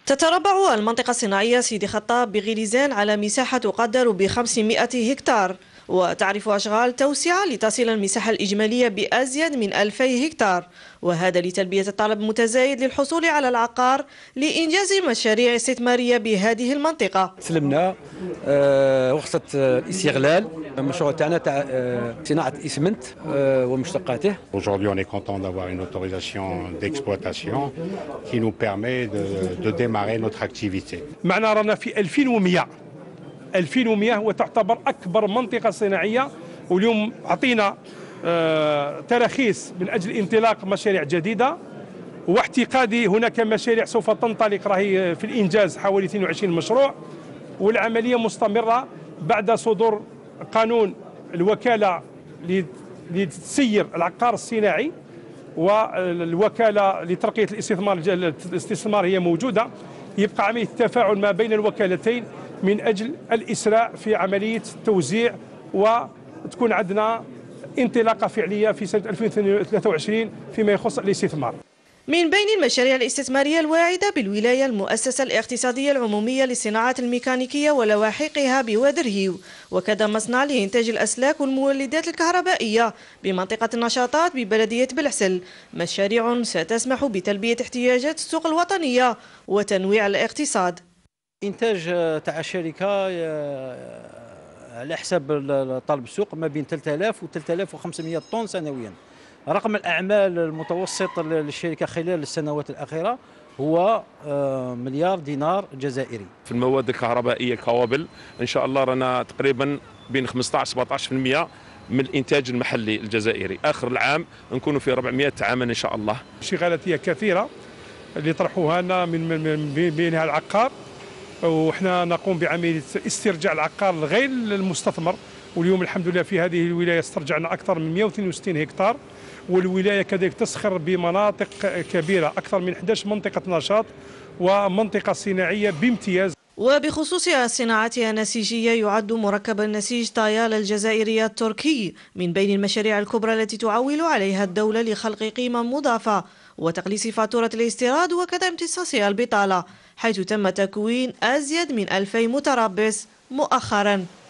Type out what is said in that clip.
تتربع المنطقة الصناعية سيدي خطاب بغليزان على مساحة تقدر ب500 هكتار، وتعرف أشغال توسعة لتصل المساحة الإجمالية بأزيد من 2000 هكتار، وهذا لتلبية الطلب المتزايد للحصول على العقار لإنجاز مشاريع استثمارية بهذه المنطقة. سلمنا رخصة الاستغلال المشروع تاعنا تاع صناعة الإسمنت ومشتقاته. Aujourd'hui, on est content d'avoir une autorisation d'exploitation qui nous permet de démarrer notre activité. معنا رانا في 2100 وتعتبر أكبر منطقة صناعية، واليوم أعطينا تراخيص من أجل انطلاق مشاريع جديدة، واعتقادي هناك مشاريع سوف تنطلق راهي في الإنجاز حوالي 22 مشروع، والعملية مستمرة بعد صدور قانون الوكالة لتسيير العقار الصناعي، والوكالة لترقية الاستثمار هي موجودة. يبقى عملية التفاعل ما بين الوكالتين من أجل الإسراع في عملية التوزيع، وتكون عندنا انطلاقة فعلية في سنة 2023 فيما يخص الاستثمار. من بين المشاريع الاستثمارية الواعدة بالولاية المؤسسة الاقتصادية العمومية للصناعات الميكانيكية ولواحقها بوادرهيو، وكذا مصنع لإنتاج الأسلاك والمولدات الكهربائية بمنطقة النشاطات ببلدية بلحسل، مشاريع ستسمح بتلبية احتياجات السوق الوطنية وتنويع الاقتصاد. إنتاج تاع الشركة على حساب طلب السوق ما بين 3000 و 3500 طن سنويا. رقم الأعمال المتوسط للشركة خلال السنوات الأخيرة هو مليار دينار جزائري. في المواد الكهربائية كوابل إن شاء الله رانا تقريبا بين 15-17% من الإنتاج المحلي الجزائري. آخر العام نكونوا في 400 عاما إن شاء الله. شغالات هي كثيرة اللي طرحوها لنا من بينها العقار، وإحنا نقوم بعملية استرجاع العقار لغير المستثمر، واليوم الحمد لله في هذه الولاية استرجعنا أكثر من 162 هكتار، والولاية كذلك تسخر بمناطق كبيرة أكثر من 11 منطقة نشاط ومنطقة صناعية بامتياز. وبخصوص الصناعات النسيجية، يعد مركب النسيج طايال الجزائري التركي من بين المشاريع الكبرى التي تعول عليها الدولة لخلق قيمة مضافة وتقليص فاتورة الاستيراد وكذا امتصاص البطالة، حيث تم تكوين أزيد من 2000 متربص مؤخرا.